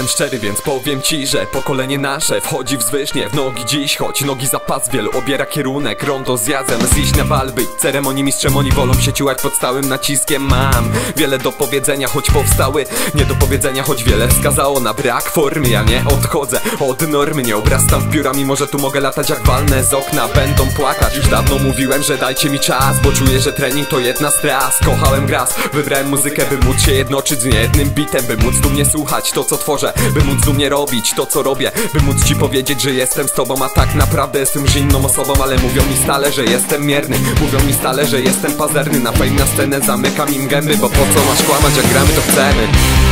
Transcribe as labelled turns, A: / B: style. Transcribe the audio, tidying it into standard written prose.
A: jestem szczery, więc powiem ci, że pokolenie nasze wchodzi w zwyżnie w nogi dziś, choć nogi za pas wielu obiera kierunek. Rondo z jazem, zjeść na bal, być ceremonii mistrzem, oni wolą się ciułać pod stałym naciskiem. Mam wiele do powiedzenia, choć powstały nie do powiedzenia, choć wiele wskazało na brak formy. Ja nie odchodzę od normy, nie obrastam w pióra, mimo że tu mogę latać jak walne z okna. Będą płakać, już dawno mówiłem, że dajcie mi czas, bo czuję, że trening to jedna z tras. Kochałem gras, wybrałem muzykę, by móc się jednoczyć z niejednym bitem, by móc dumnie słuchać to, co tworzę, by móc dumnie robić to, co robię, by móc ci powiedzieć, że jestem z tobą, a tak naprawdę jestem już inną osobą. Ale mówią mi stale, że jestem mierny, mówią mi stale, że jestem pazerny. Na fame, na scenę zamykam im gęby, bo po co masz kłamać, jak gramy to chcemy.